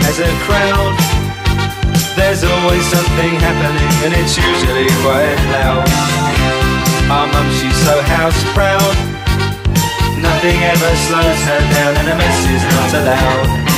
has a crowd, there's always something happening, and it's usually quite loud. Our mum, she's so house proud, nothing ever slows her down, and a mess is not allowed.